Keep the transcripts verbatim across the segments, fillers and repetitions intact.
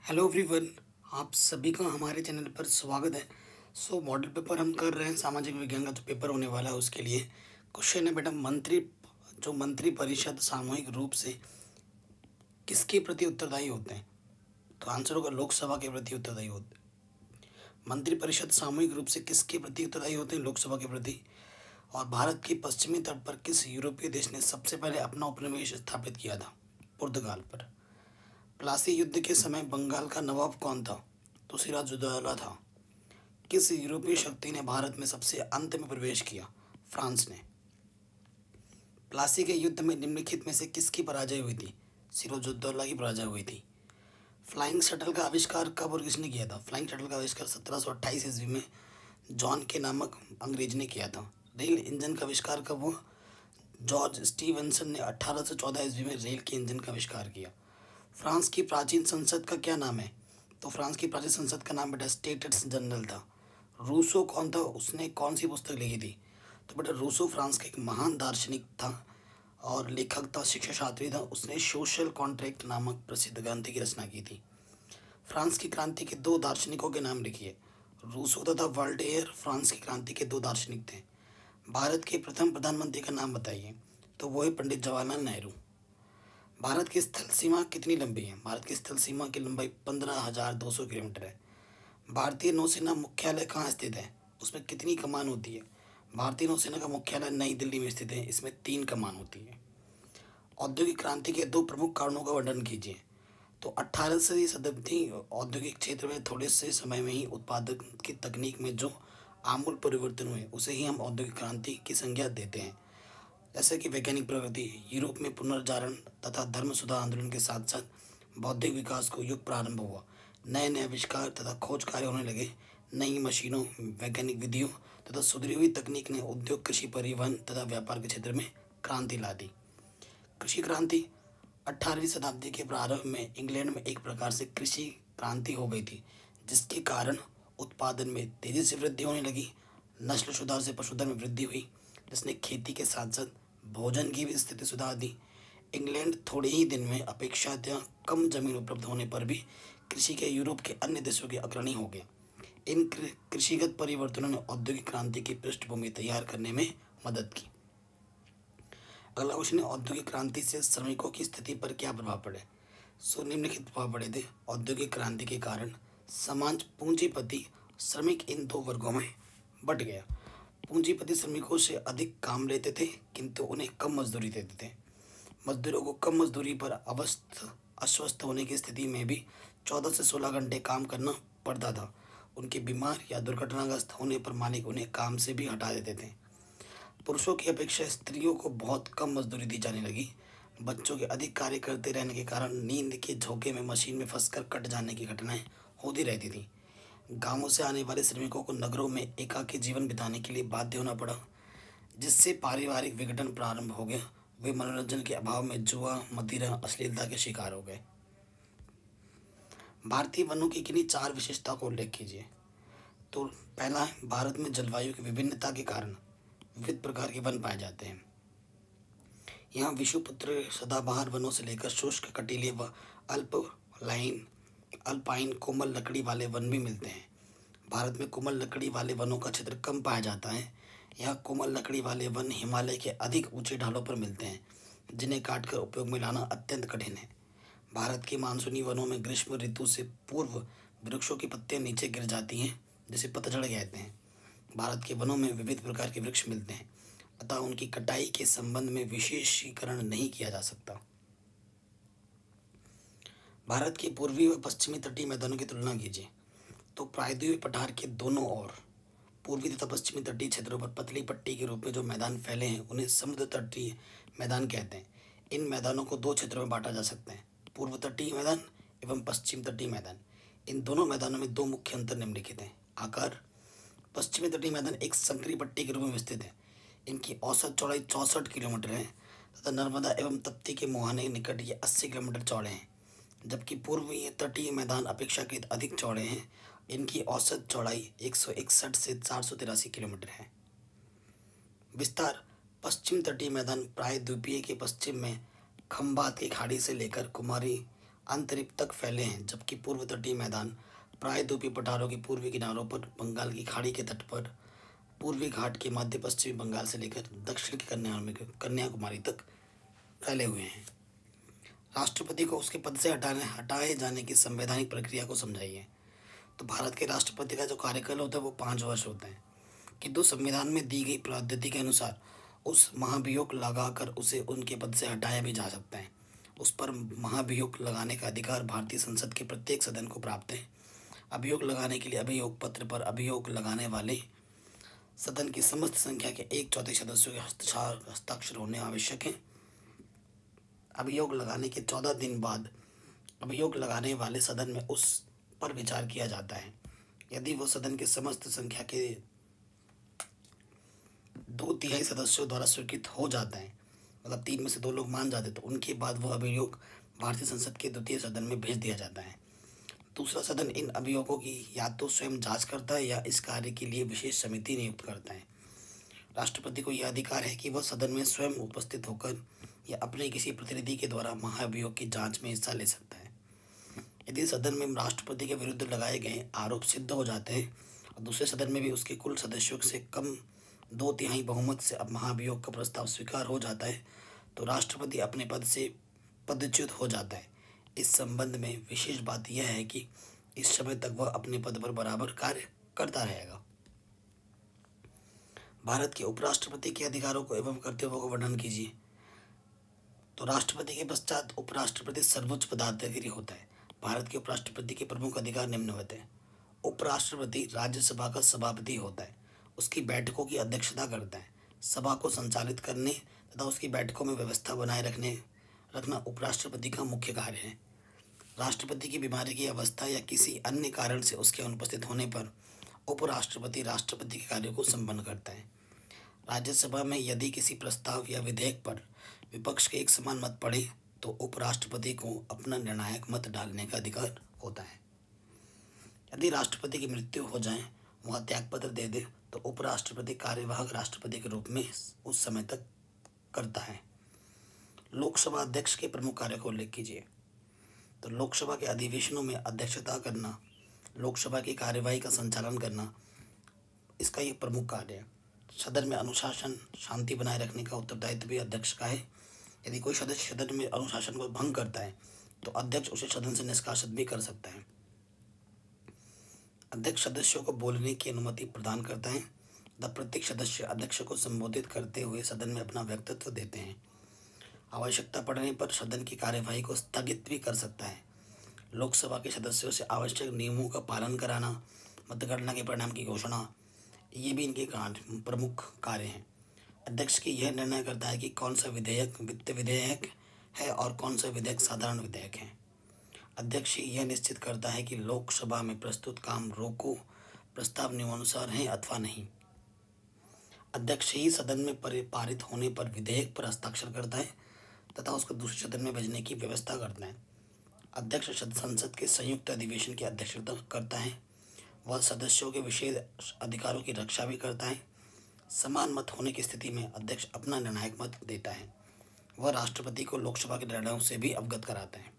Hello everyone. आप सभी का हमारे चैनल पर स्वागत है। सो मॉडल पेपर हम कर रहे हैं, सामाजिक विज्ञान का जो पेपर होने वाला है उसके लिए। क्वेश्चन है बेटा, मंत्री जो मंत्री परिषद सामूहिक रूप से किसके प्रति उत्तरदायी होते हैं? तो आंसर होगा लोकसभा के प्रति उत्तरदायी होते हैं। मंत्री परिषद सामूहिक रूप से किसके प्रति उत्तरदायी होते हैं? लोकसभा के प्रति। और भारत के पश्चिमी तट पर किस यूरोपीय देश ने सबसे पहले अपना उपनिवेश स्थापित किया था? पुर्तगाल पर। प्लासी युद्ध के समय बंगाल का नवाब कौन था? तो सिराजुद्दौला था। किस यूरोपीय शक्ति ने भारत में सबसे अंत में प्रवेश किया? फ्रांस ने। प्लासी के युद्ध में निम्नलिखित में से किसकी पराजय हुई थी? सिराजुद्दौला की पराजय हुई थी। फ्लाइंग शटल का आविष्कार कब और किसने किया था? फ्लाइंग शटल का आविष्कार सत्रह सौ अट्ठाईस ईस्वी में जॉन के नामक अंग्रेज ने किया था। रेल इंजन का आविष्कार कब हुआ? जॉर्ज स्टीवेंसन ने अठारह सौ चौदह ईस्वी में रेल के इंजन का आविष्कार किया। फ्रांस की प्राचीन संसद का क्या नाम है? तो फ्रांस की प्राचीन संसद का नाम बेटा स्टेट्स जनरल था। रूसो कौन था? उसने कौन सी पुस्तक लिखी थी? तो बेटा रूसो फ्रांस का एक महान दार्शनिक था और लेखक था, शिक्षा शास्त्री था। उसने सोशल कॉन्ट्रैक्ट नामक प्रसिद्ध ग्रंथ की रचना की थी। फ्रांस की क्रांति के दो दार्शनिकों के नाम लिखिए। रूसो तथा वोल्टेयर फ्रांस की क्रांति के दो दार्शनिक थे। भारत के प्रथम प्रधानमंत्री का नाम बताइए। तो वो है पंडित जवाहरलाल नेहरू। भारत की स्थल सीमा कितनी लंबी है? भारत की स्थल सीमा की लंबाई पंद्रह हजार दो सौ किलोमीटर है। भारतीय नौसेना मुख्यालय कहाँ स्थित है? उसमें कितनी कमान होती है? भारतीय नौसेना का मुख्यालय नई दिल्ली में स्थित है। इसमें तीन कमान होती है। औद्योगिक क्रांति के दो प्रमुख कारणों का वर्णन कीजिए। तो अठारहवीं शताब्दी औद्योगिक क्षेत्र में थोड़े से समय में ही उत्पादन की तकनीक में जो आमूल परिवर्तन हुए उसे ही हम औद्योगिक क्रांति की संज्ञा देते हैं। जैसे कि वैज्ञानिक प्रगति, यूरोप में पुनर्जागरण तथा धर्म सुधार आंदोलन के साथ साथ बौद्धिक विकास को युग प्रारंभ हुआ। नए नए आविष्कार तथा खोज कार्य होने लगे। नई मशीनों, वैज्ञानिक विधियों तथा सुधरी हुई तकनीक ने उद्योग, कृषि, परिवहन तथा व्यापार के क्षेत्र में क्रांति ला दी। कृषि क्रांति अठारहवीं शताब्दी के प्रारंभ में इंग्लैंड में एक प्रकार से कृषि क्रांति हो गई थी, जिसके कारण उत्पादन में तेजी से वृद्धि होने लगी। नस्ल सुधार से पशुधन में वृद्धि हुई, जिसने खेती के साथ साथ भोजन की भी स्थिति सुधार दी। इंग्लैंड थोड़े ही दिन में अपेक्षाकृत कम जमीन उपलब्ध होने पर भी कृषि के यूरोप के अन्य देशों के अग्रणी हो गया। इन कृषिगत परिवर्तनों ने औद्योगिक क्रांति की पृष्ठभूमि तैयार करने में मदद की। अगला क्वेश्चन है, औद्योगिक क्रांति से श्रमिकों की स्थिति पर क्या प्रभाव पड़े? सो निम्नलिखित प्रभाव पड़े थे। औद्योगिक क्रांति के कारण समाज पूंजीपति श्रमिक इन दो वर्गों में बट गया। पूंजीपति श्रमिकों से अधिक काम लेते थे, किंतु उन्हें कम मजदूरी देते थे। मजदूरों को कम मजदूरी पर अवस्थ अस्वस्थ होने की स्थिति में भी चौदह से सोलह घंटे काम करना पड़ता था। उनके बीमार या दुर्घटनाग्रस्त होने पर मालिक उन्हें काम से भी हटा देते थे। पुरुषों की अपेक्षा स्त्रियों को बहुत कम मजदूरी दी जाने लगी। बच्चों के अधिक कार्य करते रहने के कारण नींद के झोंके में मशीन में फंसकर कट जाने की घटनाएं होती रहती थी। गांवों से आने वाले श्रमिकों को नगरों में एकाकी जीवन बिताने के लिए बाध्य होना पड़ा, जिससे पारिवारिक विघटन प्रारंभ हो गया। वे मनोरंजन के अभाव में जुआ, मदिरा, अश्लीलता के शिकार हो गए। भारतीय वनों की किन्हीं चार विशेषता को उल्लेख कीजिए। तो पहला है, भारत में जलवायु की विभिन्नता के कारण विविध प्रकार के वन पाए जाते हैं। यहाँ विषुपुत्र सदाबहार वनों से लेकर शुष्क, कटीले व अल्प लाइन अल्पाइन कोमल लकड़ी वाले वन भी मिलते हैं। भारत में कोमल लकड़ी वाले वनों का क्षेत्र कम पाया जाता है। यहाँ कोमल लकड़ी वाले वन हिमालय के अधिक ऊंचे ढालों पर मिलते हैं, जिन्हें काटकर उपयोग में लाना अत्यंत कठिन है। भारत के मानसूनी वनों में ग्रीष्म ऋतु से पूर्व वृक्षों की पत्तियां नीचे गिर जाती हैं, जिसे पतझड़ कहते हैं। भारत के वनों में विविध प्रकार के वृक्ष मिलते हैं, अतः उनकी कटाई के संबंध में विशेषीकरण नहीं किया जा सकता। भारत के पूर्वी व पश्चिमी तटीय मैदानों की तुलना कीजिए। तो प्रायद्वीपीय पठार के दोनों ओर पूर्वी तथा पश्चिमी तटीय क्षेत्रों पर पतली पट्टी के रूप में जो मैदान फैले हैं उन्हें समुद्र तटीय मैदान कहते हैं। इन मैदानों को दो क्षेत्रों में बांटा जा सकता है, पूर्व तटीय मैदान एवं पश्चिम तटीय मैदान। इन दोनों मैदानों में दो मुख्य अंतर निम्नलिखित हैं। आकार, पश्चिमी तटीय मैदान एक संकरी पट्टी के रूप में विस्तृत है। इनकी औसत चौड़ाई चौंसठ किलोमीटर है तथा नर्मदा एवं तप्ती के मुहाने के निकट ये अस्सी किलोमीटर चौड़े हैं, जबकि पूर्वीय तटीय मैदान अपेक्षाकृत अधिक चौड़े हैं। इनकी औसत चौड़ाई एक सौ इकसठ से चार सौ तिरासी किलोमीटर है। विस्तार, पश्चिम तटीय मैदान प्रायद्वीपीय के पश्चिम में खंबात की खाड़ी से लेकर कुमारी अंतरिक्ष तक फैले हैं, जबकि पूर्व तटीय मैदान प्रायद्वीपीय पठारों के पूर्वी किनारों पर, बंगाल की खाड़ी के तट पर, पूर्वी घाट के मध्य पश्चिमी बंगाल से लेकर दक्षिण की कन्याकुमारी कन्याकुमारी तक फैले हुए हैं। राष्ट्रपति को उसके पद से हटाने हटाए जाने की संवैधानिक प्रक्रिया को समझाइए। तो भारत के राष्ट्रपति का जो कार्यकाल होता है वो पाँच वर्ष होता है, किंतु संविधान में दी गई पद्धति के अनुसार उस महाभियोग लगाकर उसे उनके पद से हटाया भी जा सकता है। उस पर महाभियोग लगाने का अधिकार भारतीय संसद के प्रत्येक सदन को प्राप्त है। अभियोग लगाने के लिए अभियोग पत्र पर अभियोग लगाने वाले सदन की समस्त संख्या के एक चौथाई सदस्यों के हस्ताक्षर हस्ताक्षर होने आवश्यक है। अभियोग लगाने के चौदह दिन बाद अभियोग लगाने वाले सदन में उस पर विचार किया जाता है। यदि वो सदन के समस्त संख्या के दो तिहाई सदस्यों द्वारा स्वीकृत हो जाता है, मतलब तीन में से दो लोग मान जाते, तो उनके बाद वह अभियोग भारतीय संसद के द्वितीय सदन में भेज दिया जाता है। दूसरा सदन इन अभियोगों की या तो स्वयं जांच करता है या इस कार्य के लिए विशेष समिति नियुक्त करता है। राष्ट्रपति को यह अधिकार है कि वह सदन में स्वयं उपस्थित होकर या अपने किसी प्रतिनिधि के द्वारा महाभियोग की जांच में हिस्सा ले सकता है। यदि सदन में राष्ट्रपति के विरुद्ध लगाए गए आरोप सिद्ध हो जाते हैं और दूसरे सदन में भी उसके कुल सदस्यों से कम दो तिहाई बहुमत से अब महाभियोग का प्रस्ताव स्वीकार हो जाता है, तो राष्ट्रपति अपने पद से पदच्युत हो जाता है। इस संबंध में विशेष बात यह है कि इस समय तक वह अपने पद पर बराबर कार्य करता रहेगा। भारत के उपराष्ट्रपति के अधिकारों को एवं कर्तव्यों का वर्णन कीजिए। तो राष्ट्रपति के पश्चात उपराष्ट्रपति सर्वोच्च पदाधिकारी होता है। भारत के उपराष्ट्रपति के प्रमुख अधिकार निम्नवत हैं। उपराष्ट्रपति राज्यसभा का सभापति होता है, उसकी बैठकों की अध्यक्षता करता है, सभा को संचालित करने तथा उसकी बैठकों में व्यवस्था बनाए रखने रखना उपराष्ट्रपति का मुख्य कार्य है। राष्ट्रपति की बीमारी की अवस्था या किसी अन्य कारण से उसके अनुपस्थित होने पर उपराष्ट्रपति राष्ट्रपति के कार्यों को संपन्न करता है। राज्यसभा में यदि किसी प्रस्ताव या विधेयक पर विपक्ष के एक समान मत पड़े तो उपराष्ट्रपति को अपना निर्णायक मत डालने का अधिकार होता है। यदि राष्ट्रपति की मृत्यु हो जाए, वह त्यागपत्र दे दे, तो उपराष्ट्रपति कार्यवाहक राष्ट्रपति के रूप में उस समय तक करता है। लोकसभा अध्यक्ष के प्रमुख कार्य को उल्लेख कीजिए। तो लोकसभा के अधिवेशनों में अध्यक्षता करना, लोकसभा की कार्यवाही का संचालन करना, इसका ये प्रमुख कार्य है। सदन में अनुशासन शांति बनाए रखने का उत्तरदायित्व भी अध्यक्ष का है। यदि कोई सदस्य सदन में अनुशासन को भंग करता है तो अध्यक्ष उसे सदन से निष्कासित भी कर सकता है। अध्यक्ष सदस्यों को बोलने की अनुमति प्रदान करता है तथा प्रत्येक सदस्य अध्यक्ष को संबोधित करते हुए सदन में अपना वक्तव्य देते हैं। आवश्यकता पड़ने पर सदन की कार्यवाही को स्थगित भी कर सकता है। लोकसभा के सदस्यों से आवश्यक नियमों का पालन कराना, मतगणना के परिणाम की घोषणा, ये भी इनके कार्य प्रमुख कार्य हैं। अध्यक्ष की यह निर्णय करता है कि कौन सा विधेयक वित्त विधेयक है और कौन सा विधेयक साधारण विधेयक है। अध्यक्ष यह निश्चित करता है कि लोकसभा में प्रस्तुत काम रोको प्रस्ताव नियमानुसार हैं अथवा नहीं। अध्यक्ष ही सदन में पारित होने पर विधेयक पर हस्ताक्षर करता है तथा उसको दूसरे सदन में भेजने की व्यवस्था करता है। अध्यक्ष संसद के संयुक्त अधिवेशन की अध्यक्षता करता है। वह सदस्यों के विशेष अधिकारों की रक्षा भी करता है। समान मत होने की स्थिति में अध्यक्ष अपना निर्णायक मत देता है। वह राष्ट्रपति को लोकसभा के निर्णयों से भी अवगत कराता है।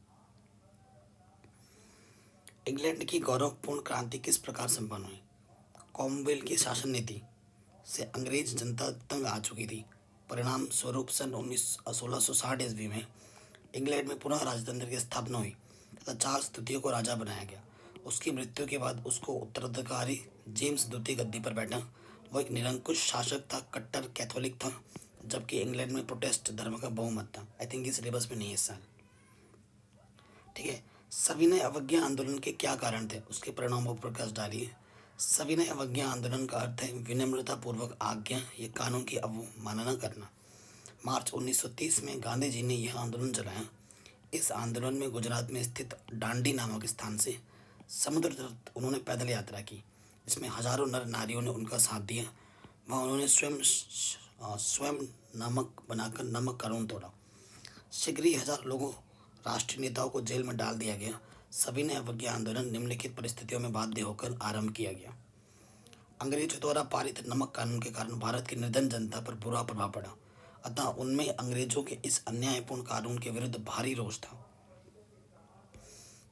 इंग्लैंड की गौरवपूर्ण क्रांति किस प्रकार संपन्न हुई? कॉमनवेल्थ की शासन नीति से अंग्रेज जनता तंग आ चुकी थी। परिणाम स्वरूप सन उन्नीस सोलह सौ साठ ईस्वी में इंग्लैंड में पुनः राजतंत्र की स्थापना हुई तथा चार्ल्स द्वितीय को राजा बनाया गया। उसकी मृत्यु के बाद उसको उत्तराधिकारी जेम्स द्वितीय गद्दी पर बैठा। वह एक निरंकुश शासक था, कट्टर कैथोलिक था, जबकि इंग्लैंड में प्रोटेस्ट धर्म का बहुमत था। आई थिंक इस सिलेबस में नहीं है इस साल, ठीक है। सविनय अवज्ञा आंदोलन के क्या कारण थे, उसके परिणामों पर प्रकाश डालिए। सविनय अवज्ञा आंदोलन का अर्थ है विनम्रता पूर्वक आज्ञा या कानून की अवमानना करना। मार्च उन्नीस सौ तीस में गांधी जी ने यह आंदोलन चलाया। इस आंदोलन में गुजरात में स्थित डांडी नामक स्थान से समुद्र तक उन्होंने पैदल यात्रा की, जिसमें हजारों नर नारियों ने उनका साथ दिया। वहाँ उन्होंने स्वयं स्वयं नमक बनाकर नमक कानून तोड़ा। शीघ्र ही हजार लोगों राष्ट्रीय नेताओं को जेल में डाल दिया गया। सविनय अवज्ञा आंदोलन निम्नलिखित परिस्थितियों में बाध्य होकर आरंभ किया गया। अंग्रेजों द्वारा पारित नमक कानून के कारण भारत की निर्धन जनता पर बुरा प्रभाव पड़ा, अतः उनमें अंग्रेजों के इस अन्यायपूर्ण कानून के विरुद्ध भारी रोष था।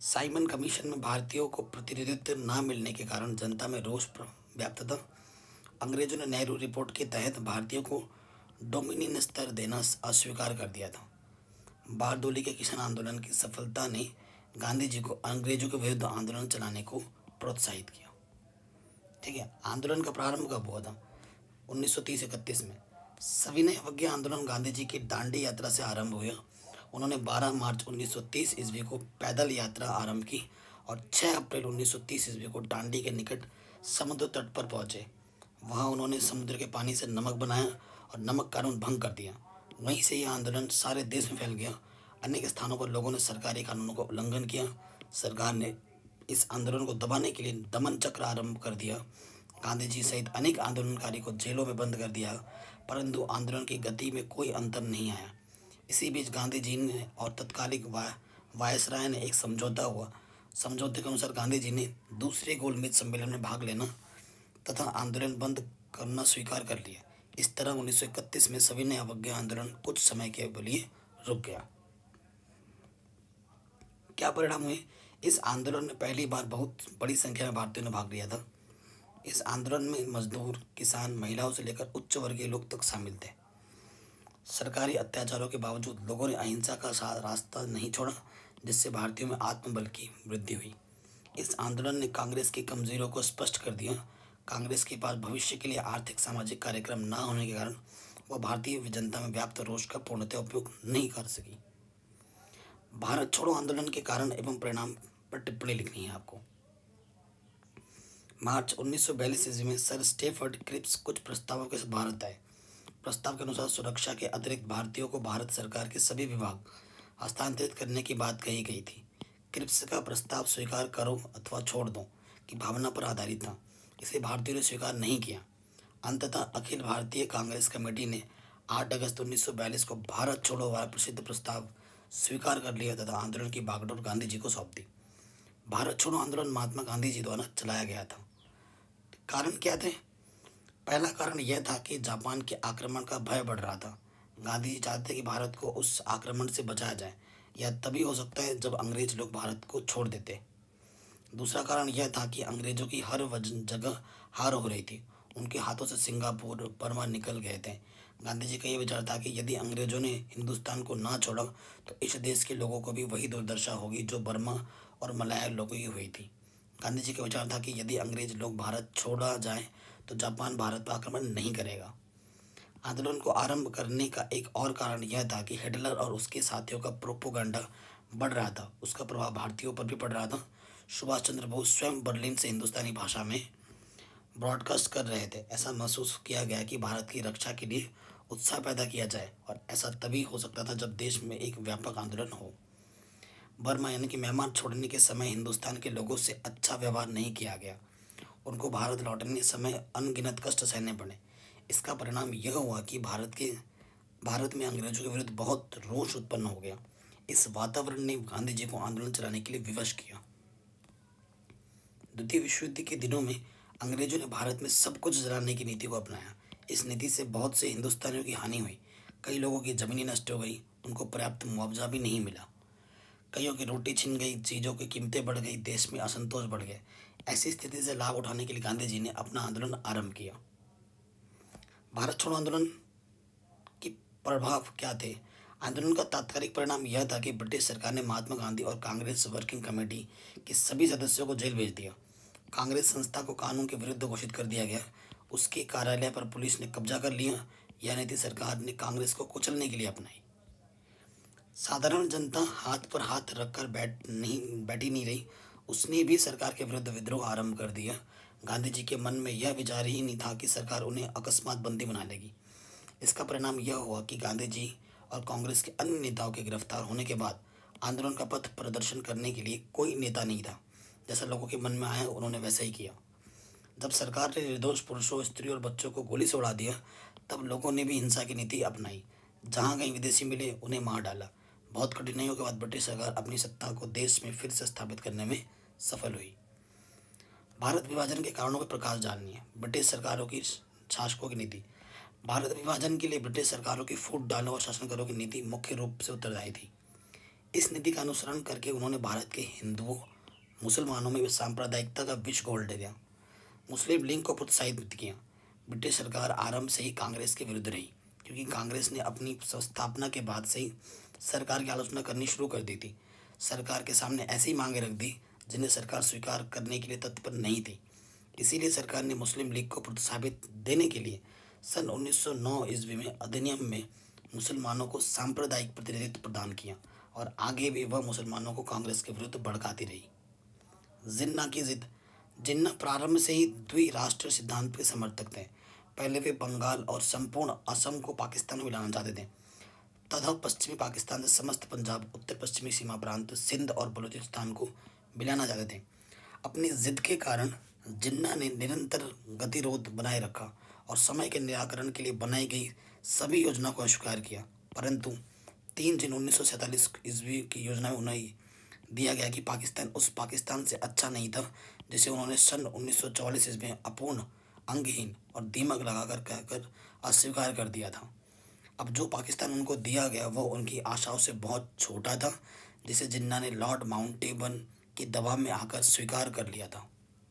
साइमन कमीशन में भारतीयों को प्रतिनिधित्व न मिलने के कारण जनता में रोष व्याप्त था। अंग्रेजों ने नेहरू रिपोर्ट के तहत भारतीयों को डोमिनियन स्तर देना अस्वीकार कर दिया था। बारदोली के किसान आंदोलन की सफलता ने गांधी जी को अंग्रेजों के विरुद्ध आंदोलन चलाने को प्रोत्साहित किया। ठीक है, आंदोलन का प्रारंभ कब हुआ था? उन्नीस सौ तीस इकतीस में। सविनय अवज्ञा आंदोलन गांधी जी की दांडी यात्रा से आरंभ हुआ। उन्होंने बारह मार्च उन्नीस सौ तीस ईस्वी को पैदल यात्रा आरंभ की और छह अप्रैल उन्नीस सौ तीस ईस्वी को दांडी के निकट समुद्र तट पर पहुंचे। वहां उन्होंने समुद्र के पानी से नमक बनाया और नमक कानून भंग कर दिया। वहीं से यह आंदोलन सारे देश में फैल गया। अनेक स्थानों पर लोगों ने सरकारी कानूनों का उल्लंघन किया। सरकार ने इस आंदोलन को दबाने के लिए दमन चक्र आरंभ कर दिया। गांधी जी सहित अनेक आंदोलनकारी को जेलों में बंद कर दिया, परंतु आंदोलन की गति में कोई अंतर नहीं आया। इसी बीच गांधी जी ने और तत्कालिक वायसराय ने एक समझौता हुआ। समझौते के अनुसार गांधी जी ने दूसरे गोलमेज सम्मेलन में भाग लेना तथा आंदोलन बंद करना स्वीकार कर लिया। इस तरह उन्नीस सौ इकतीस में सविनय अवज्ञा आंदोलन कुछ समय के लिए रुक गया। क्या परिणाम हुए? इस आंदोलन में पहली बार बहुत बड़ी संख्या में भारतीयों ने भाग लिया था। इस आंदोलन में मजदूर, किसान, महिलाओं से लेकर उच्च वर्गीय लोग तक शामिल थे। सरकारी अत्याचारों के बावजूद लोगों ने अहिंसा का रास्ता नहीं छोड़ा, जिससे भारतीयों में आत्मबल की वृद्धि हुई। इस आंदोलन ने कांग्रेस की कमजोरियों को स्पष्ट कर दिया। कांग्रेस के पास भविष्य के लिए आर्थिक सामाजिक कार्यक्रम न होने के कारण वह भारतीय जनता में व्याप्त रोष का पूर्णतः उपयोग नहीं कर सकी। भारत छोड़ो आंदोलन के कारण एवं परिणाम पर टिप्पणी लिखनी है आपको। मार्च उन्नीस सौ बयालीस ईस्वी में सर स्टेफर्ड क्रिप्स कुछ प्रस्तावों के साथ भारत आए। प्रस्ताव के अनुसार सुरक्षा के अतिरिक्त भारतीयों को भारत सरकार के सभी विभाग हस्तांतरित करने की बात कही गई थी। क्रिप्स का प्रस्ताव स्वीकार करो अथवा छोड़ दो की भावना पर आधारित था। इसे भारतीयों ने स्वीकार नहीं किया। अंततः अखिल भारतीय कांग्रेस कमेटी ने आठ अगस्त उन्नीस सौ बयालीस को भारत छोड़ो वाला प्रसिद्ध प्रस्ताव स्वीकार कर लिया तथा आंदोलन की बागडोर गांधी जी को सौंप दी। भारत छोड़ो आंदोलन महात्मा गांधी जी द्वारा चलाया गया था। कारण क्या थे? पहला कारण यह था कि जापान के आक्रमण का भय बढ़ रहा था। गांधी जी चाहते कि भारत को उस आक्रमण से बचाया जाए। यह तभी हो सकता है जब अंग्रेज लोग भारत को छोड़ देते। दूसरा कारण यह था कि अंग्रेजों की हर जगह हार हो रही थी। उनके हाथों से सिंगापुर, बर्मा निकल गए थे। गांधी जी का यह विचार था कि यदि अंग्रेजों ने हिंदुस्तान को ना छोड़ा तो इस देश के लोगों को भी वही दुर्दशा होगी जो बर्मा और मलाया लोगों की हुई थी। गांधी जी का विचार था कि यदि अंग्रेज लोग भारत छोड़ा जाए तो जापान भारत पर आक्रमण नहीं करेगा। आंदोलन को आरंभ करने का एक और कारण यह था कि हिटलर और उसके साथियों का प्रोपोगंडा बढ़ रहा था। उसका प्रभाव भारतीयों पर भी पड़ रहा था। सुभाष चंद्र बोस स्वयं बर्लिन से हिंदुस्तानी भाषा में ब्रॉडकास्ट कर रहे थे। ऐसा महसूस किया गया कि भारत की रक्षा के लिए उत्साह पैदा किया जाए और ऐसा तभी हो सकता था जब देश में एक व्यापक आंदोलन हो। बर्मा यानी कि म्यांमार छोड़ने के समय हिंदुस्तान के लोगों से अच्छा व्यवहार नहीं किया गया। उनको भारत लौटने समय अनगिनत कष्ट सहने पड़े। इसका परिणाम यह हुआ कि भारत के भारत में अंग्रेजों के विरुद्ध बहुत रोष उत्पन्न हो गया। इस वातावरण ने गांधी जी को आंदोलन चलाने के लिए विवश किया। द्वितीय विश्व युद्ध के दिनों में अंग्रेजों ने भारत में सब कुछ जलाने की नीति को अपनाया। इस नीति से बहुत से हिंदुस्तानियों की हानि हुई। कई लोगों की जमीनें नष्ट हो गई, उनको पर्याप्त मुआवजा भी नहीं मिला। कईयों की रोटी छिन गई, चीज़ों की कीमतें बढ़ गई, देश में असंतोष बढ़ गए। ऐसी स्थिति से लाभ उठाने के लिए गांधी जी ने अपना आंदोलन आरंभ किया। भारत छोड़ो आंदोलन के प्रभाव क्या थे? आंदोलन का तात्कालिक परिणाम यह था कि ब्रिटिश सरकार ने महात्मा गांधी और कांग्रेस वर्किंग कमेटी के सभी सदस्यों को जेल भेज दिया। कांग्रेस संस्था को कानून के विरुद्ध घोषित कर दिया गया। उसके कार्यालय पर पुलिस ने कब्जा कर लिया। यह नीति सरकार ने कांग्रेस को कुचलने के लिए अपनाई। साधारण जनता हाथ पर हाथ रखकर बैठ नहीं बैठी नहीं रही। उसने भी सरकार के विरुद्ध विद्रोह आरंभ कर दिया। गांधी जी के मन में यह विचार ही नहीं था कि सरकार उन्हें अकस्मात बंदी बना लेगी। इसका परिणाम यह हुआ कि गांधी जी और कांग्रेस के अन्य नेताओं के गिरफ्तार होने के बाद आंदोलन का पथ प्रदर्शन करने के लिए कोई नेता नहीं था। जैसा लोगों के मन में आया उन्होंने वैसा ही किया। जब सरकार ने निर्दोष पुरुषों, स्त्री और बच्चों को गोली से उड़ा दिया, तब लोगों ने भी हिंसा की नीति अपनाई। जहाँ कहीं विदेशी मिले उन्हें मार डाला। बहुत कठिनाइयों के बाद ब्रिटिश सरकार अपनी सत्ता को देश में फिर से स्थापित करने में सफल हुई। भारत विभाजन के कारणों पर प्रकाश डालनी है। ब्रिटिश सरकारों की शासकों की नीति। भारत विभाजन के लिए ब्रिटिश सरकारों की फूट डालो और शासन करो की नीति मुख्य रूप से उत्तरदायी थी। इस नीति का अनुसरण करके उन्होंने भारत के हिंदुओं मुसलमानों में सांप्रदायिकता का विष घोल दिया, मुस्लिम लीग को प्रोत्साहित किया। ब्रिटिश सरकार आरंभ से ही कांग्रेस के विरुद्ध रही, क्योंकि कांग्रेस ने अपनी स्थापना के बाद से ही सरकार की आलोचना करनी शुरू कर दी थी। सरकार के सामने ऐसी मांगें रख दी जिन्हें सरकार स्वीकार करने के लिए तत्पर नहीं थी। इसीलिए सरकार ने मुस्लिम लीग को प्रोत्साहित देने के लिए सन उन्नीस सौ नौ ईस्वी में अधिनियम में मुसलमानों को सांप्रदायिक प्रतिनिधित्व प्रदान किया और आगे भी वह मुसलमानों को कांग्रेस के विरुद्ध भड़काती रही। जिन्ना की जिद। जिन्ना प्रारंभ से ही द्विराष्ट्र सिद्धांत के समर्थक थे। पहले वे बंगाल और संपूर्ण असम को पाकिस्तान में मिलाना चाहते थे तथा पश्चिमी पाकिस्तान से समस्त पंजाब, उत्तर पश्चिमी सीमा प्रांत, सिंध और बलूचिस्तान को मिलाना चाहते थे। अपनी जिद के कारण जिन्ना ने निरंतर गतिरोध बनाए रखा और समय के निराकरण के लिए बनाई गई सभी योजनाओं को अस्वीकार किया। परंतु तीन जून उन्नीस सौ सैंतालीस ईस्वी की योजना में उन्हें दिया गया कि पाकिस्तान उस पाकिस्तान से अच्छा नहीं था जिसे उन्होंने सन उन्नीस सौ चौवालीस ईस्वी में अपूर्ण, अंगहीन और दीमक लगाकर कहकर अस्वीकार कर दिया था। अब जो पाकिस्तान उनको दिया गया वो उनकी आशाओं से बहुत छोटा था, जिसे जिन्ना ने लॉर्ड माउंटेबन के दबाव में आकर स्वीकार कर लिया था।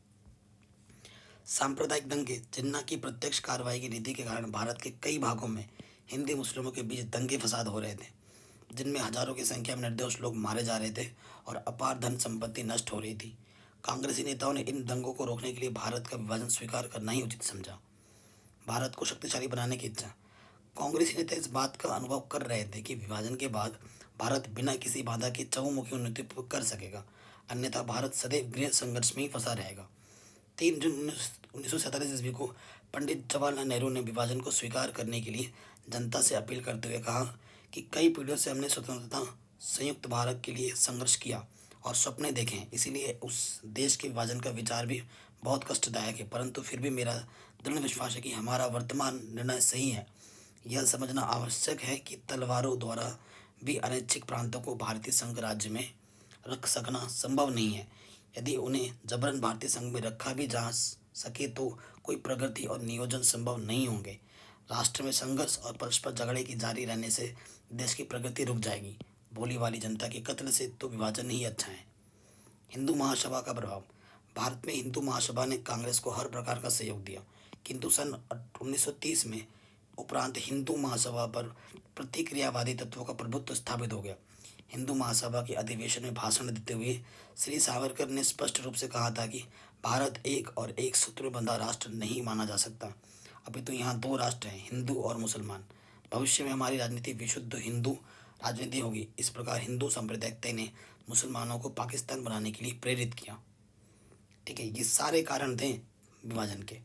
सांप्रदायिक दंगे। जिन्ना की प्रत्यक्ष कार्रवाई की नीति के कारण भारत के कई भागों में हिंदी मुस्लिमों के बीच दंगे फसाद हो रहे थे, जिनमें हजारों की संख्या में निर्दोष लोग मारे जा रहे थे और अपार धन संपत्ति नष्ट हो रही थी। कांग्रेसी नेताओं ने इन दंगों को रोकने के लिए भारत का विभाजन स्वीकार करना ही उचित समझा। भारत को शक्तिशाली बनाने की इच्छा। कांग्रेसी नेता इस बात का अनुभव कर रहे थे कि विभाजन के बाद भारत बिना किसी बाधा के चहुमुखी उन्नति कर सकेगा, अन्यथा भारत सदैव गृह संघर्ष में ही फंसा रहेगा। तीन जून उन्नीस सौ सैंतालीस ईस्वी को पंडित जवाहरलाल नेहरू ने विभाजन को स्वीकार करने के लिए जनता से अपील करते हुए कहा कि कई पीढ़ियों से हमने स्वतंत्रता संयुक्त भारत के लिए संघर्ष किया और सपने देखे हैं, इसीलिए उस देश के विभाजन का विचार भी बहुत कष्टदायक है, परंतु फिर भी मेरा दृढ़ विश्वास है कि हमारा वर्तमान निर्णय सही है। यह समझना आवश्यक है कि तलवारों द्वारा भी अनैच्छिक प्रांतों को भारतीय संघ राज्य में रख सकना संभव नहीं है। यदि उन्हें जबरन भारतीय संघ में रखा भी जा सके तो कोई प्रगति और नियोजन संभव नहीं होंगे। राष्ट्र में संघर्ष और परस्पर झगड़े की जारी रहने से देश की प्रगति रुक जाएगी। भोली वाली जनता के कत्ल से तो विभाजन ही अच्छा है। हिंदू महासभा का प्रभाव। भारत में हिंदू महासभा ने कांग्रेस को हर प्रकार का सहयोग दिया, किंतु सन उन्नीस सौ तीस में उपरांत हिंदू महासभा पर प्रतिक्रियावादी तत्वों का प्रभुत्व स्थापित हो गया। हिंदू महासभा के अधिवेशन में भाषण देते हुए श्री सावरकर ने स्पष्ट रूप से कहा था कि भारत एक और एक सूत्र में बंधा राष्ट्र नहीं माना जा सकता। अभी तो यहाँ दो राष्ट्र हैं, हिंदू और मुसलमान। भविष्य में हमारी राजनीति विशुद्ध हिंदू राजनीति होगी। इस प्रकार हिंदू सांप्रदायिकता ने मुसलमानों को पाकिस्तान बनाने के लिए प्रेरित किया। ठीक है, ये सारे कारण थे विभाजन के।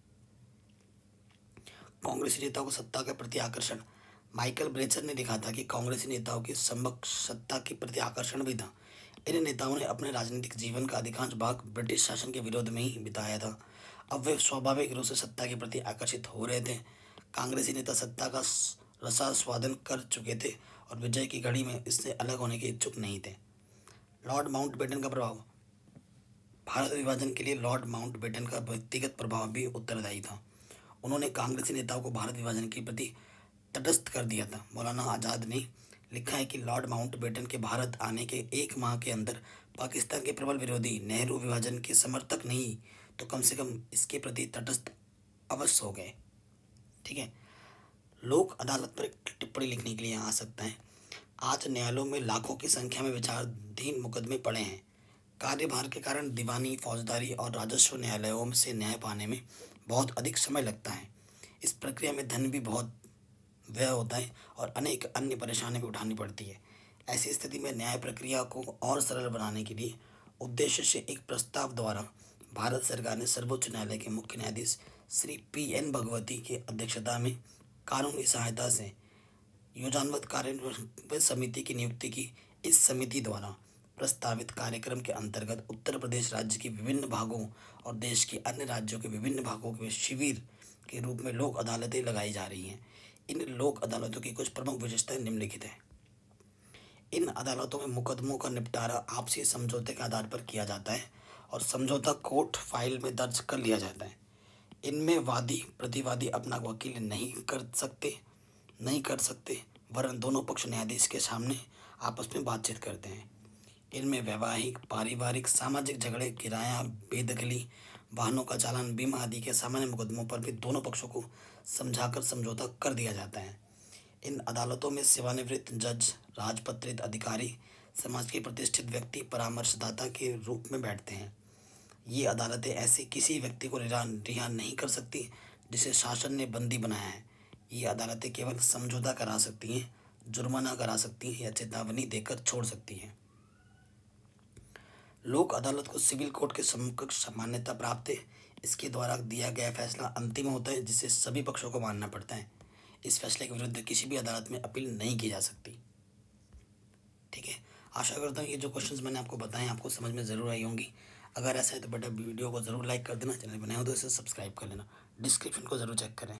कांग्रेसी नेताओं को सत्ता के प्रति आकर्षण। माइकल ब्रेचर ने लिखा था कि कांग्रेसी नेताओं के समक्ष सत्ता के प्रति आकर्षण भी था। इन नेताओं ने अपने राजनीतिक जीवन का अधिकांश भाग ब्रिटिश शासन के विरोध में ही बिताया था। अब वे स्वाभाविक रूप से सत्ता के प्रति आकर्षित हो रहे थे। कांग्रेसी नेता सत्ता का रसास्वादन कर चुके थे और विजय की घड़ी में इससे अलग होने के इच्छुक नहीं थे। लॉर्ड माउंटबेटन का प्रभाव। भारत विभाजन के लिए लॉर्ड माउंटबेटन का व्यक्तिगत प्रभाव भी उत्तरदायी था। उन्होंने कांग्रेसी नेताओं को भारत विभाजन के प्रति तटस्थ कर दिया था। मौलाना आज़ाद ने लिखा है कि लॉर्ड माउंटबेटन के भारत आने के एक माह के अंदर पाकिस्तान के प्रबल विरोधी नेहरू विभाजन के समर्थक नहीं तो कम से कम इसके प्रति तटस्थ अवश्य हो गए। ठीक है, लोक अदालत पर एक टिप्पणी लिखने के लिए यहाँ आ सकता है। आज न्यायालयों में लाखों की संख्या में विचाराधीन मुकदमे पड़े हैं। कार्यभार के कारण दीवानी, फौजदारी और राजस्व न्यायालयों से न्याय पाने में बहुत अधिक समय लगता है। इस प्रक्रिया में धन भी बहुत व्यय होता है और अनेक अन्य परेशानी भी उठानी पड़ती है। ऐसी स्थिति में न्याय प्रक्रिया को और सरल बनाने के लिए उद्देश्य से एक प्रस्ताव द्वारा भारत सरकार ने सर्वोच्च न्यायालय के मुख्य न्यायाधीश श्री पी एन भगवती की अध्यक्षता में कानूनी सहायता से योजनाबद्ध कार्य समिति की नियुक्ति की। इस समिति द्वारा प्रस्तावित कार्यक्रम के अंतर्गत उत्तर प्रदेश राज्य के विभिन्न भागों और देश के अन्य राज्यों के विभिन्न भागों के शिविर के रूप में लोक अदालतें लगाई जा रही हैं। इन लोक अदालतों की कुछ प्रमुख विशेषताएं निम्नलिखित हैं। इन अदालतों में मुकदमों का निपटारा आपसी समझौते के आधार पर किया जाता है और समझौता कोर्ट फाइल में दर्ज कर लिया जाता है। इनमें वादी प्रतिवादी अपना वकील नहीं कर सकते नहीं कर सकते वरन दोनों पक्ष न्यायाधीश के सामने आपस में बातचीत करते हैं। इनमें वैवाहिक, पारिवारिक, सामाजिक झगड़े, किराया, बेदखली, वाहनों का चालान, बीमा आदि के सामान्य मुकदमों पर भी दोनों पक्षों को समझाकर समझौता कर दिया जाता है। इन अदालतों में सेवानिवृत्त जज, राजपत्रित अधिकारी, समाज के प्रतिष्ठित व्यक्ति परामर्शदाता के रूप में बैठते हैं। ये अदालतें ऐसे किसी व्यक्ति को रिहा रिहा नहीं कर सकती जिसे शासन ने बंदी बनाया है। ये अदालतें केवल समझौता करा सकती हैं, जुर्माना करा सकती हैं या चेतावनी देकर छोड़ सकती हैं। लोक अदालत को सिविल कोर्ट के समकक्ष मान्यता प्राप्त है। इसके द्वारा दिया गया फैसला अंतिम होता है, जिसे सभी पक्षों को मानना पड़ता है। इस फैसले के विरुद्ध किसी भी अदालत में अपील नहीं की जा सकती। ठीक है, आशा करता हूँ ये जो क्वेश्चंस मैंने आपको बताए आपको समझ में ज़रूर आई होंगी। अगर ऐसा है तो बेटा वीडियो को ज़रूर लाइक कर देना, चैनल बनाए हो तो इसे सब्सक्राइब कर लेना, डिस्क्रिप्शन को ज़रूर चेक करें।